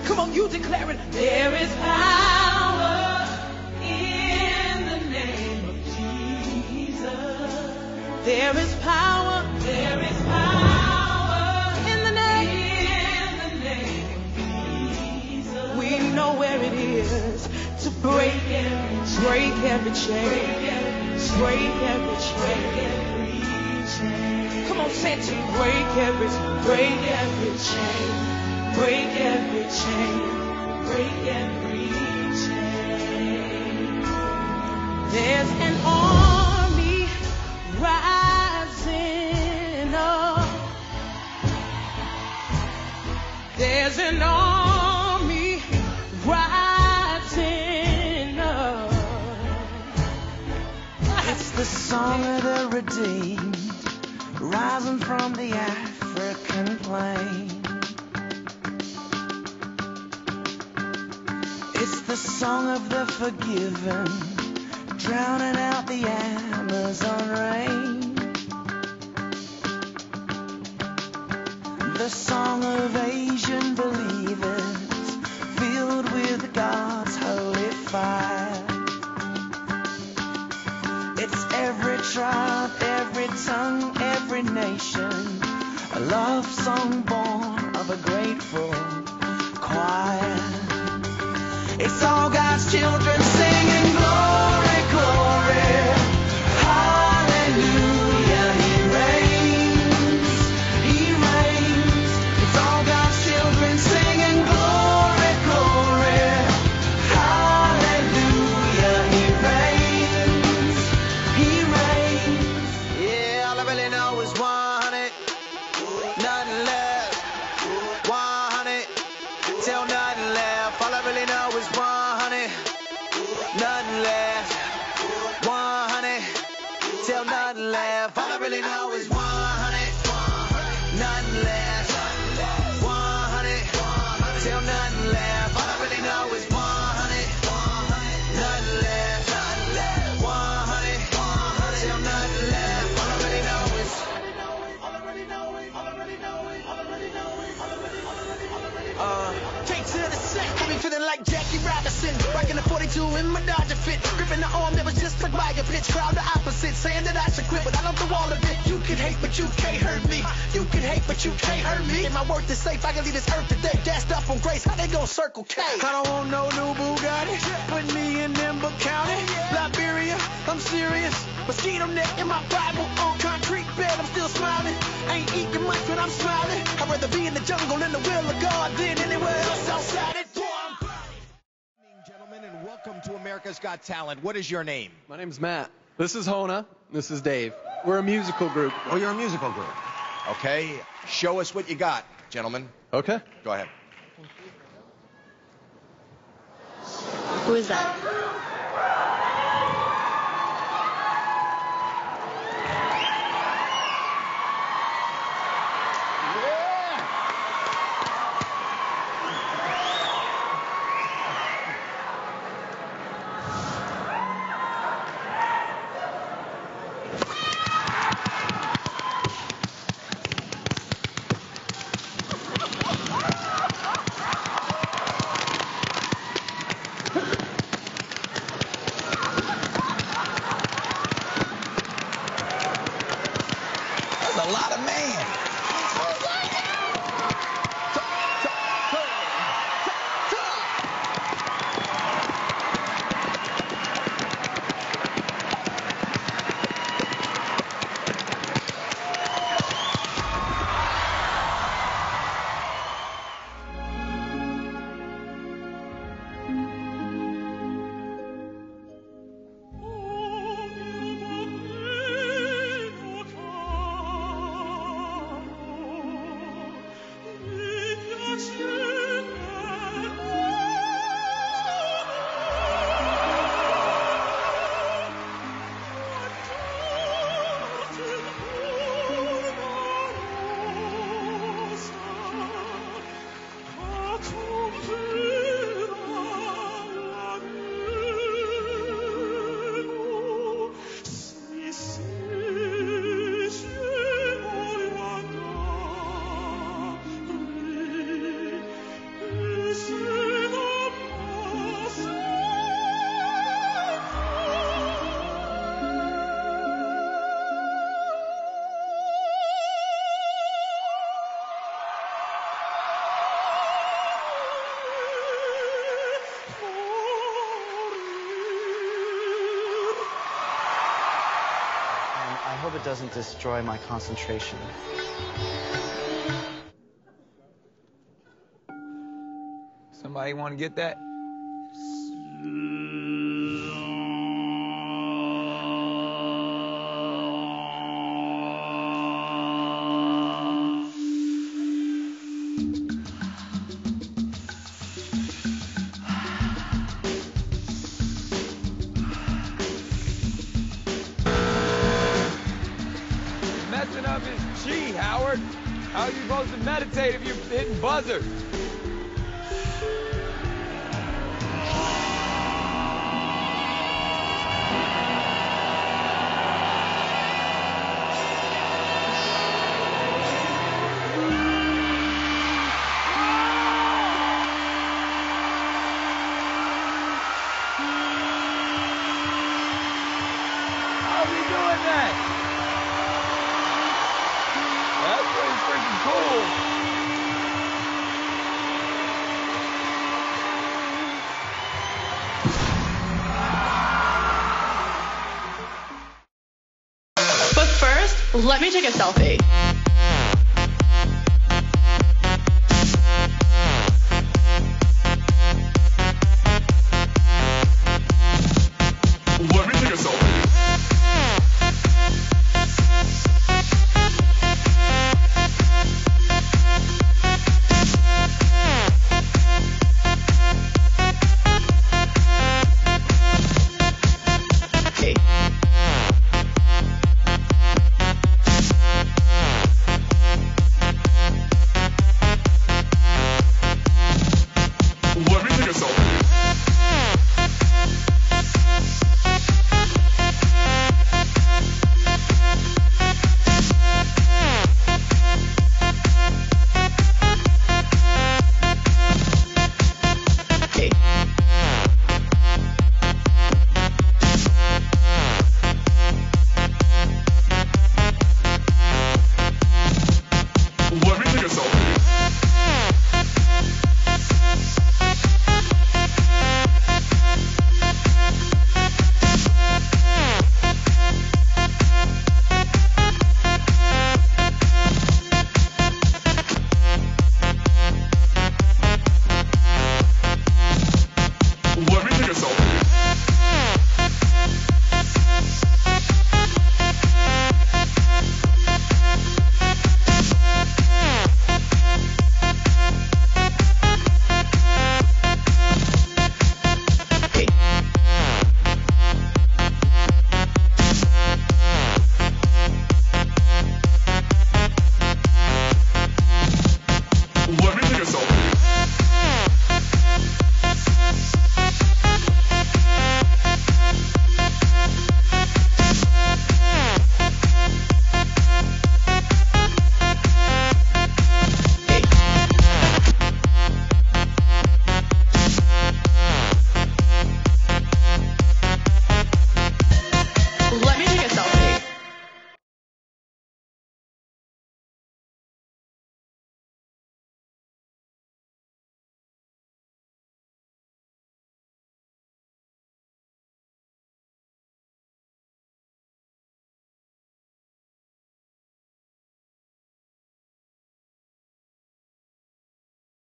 Come on, you declare it. There is power in the name of Jesus. There is power. There is power in the name of Jesus. We know where it is to break every chain. Break every chain. Come on, say it to me. Break every chain. Break every chain. Break every chain. There's an army rising up. There's an army rising up. It's the song of the redeemed, rising from the African plain. It's the song of the forgiven, drowning out the Amazon rain. The song of Asian believers, filled with God's holy fire. It's every tribe, every tongue, every nation, a love song born of a grateful choir. It's all God's children singing glory, glory, hallelujah, He reigns, He reigns. It's all God's children singing glory, glory, hallelujah, He reigns, He reigns. Yeah, all I really know is 100, nothing left, 100, till nothing left. All I really know is 100, nothing left, 100, till nothing left. All I really know is 100, nothing left, 100, till nothing left. All I really know is 100, nothing left, 100, till nothing left. All I really know is, Take to the set, got me feeling like Jackie Robinson, rocking the 42 in my Dodger fit, gripping the arm that was just like by a pitch, crowd the opposite, saying that I should quit, but I love the wall of it. You can hate, but you can't hurt me. You can hate, but you can't hurt me. And my worth is safe, I can leave this earth today, gassed up on grace, how they gon' Circle K? I don't want no new Bugatti, put me in Ember County, Liberia, I'm serious. Mosquito net in my Bible, on concrete bed, I'm still smiling. Ain't eating much, but I'm smiling. I'd rather be in the jungle in the will of God than anywhere else outside it. Good evening, gentlemen, and welcome to America's Got Talent. What is your name? My name's Matt. This is Hona. This is Dave. We're a musical group. Oh, you're a musical group. Okay, show us what you got, gentlemen. Okay. Go ahead. Who is that? That's a lot of man. it doesn't destroy my concentration. Somebody want to get that? Messing up his chi, Howard. How are you supposed to meditate if you're hitting buzzers? How's he doing that? That's pretty freaking cool. But first, let me take a selfie. Let me take a selfie. Let me take a selfie. Let me take a selfie. Let me take a selfie. Let me take a selfie.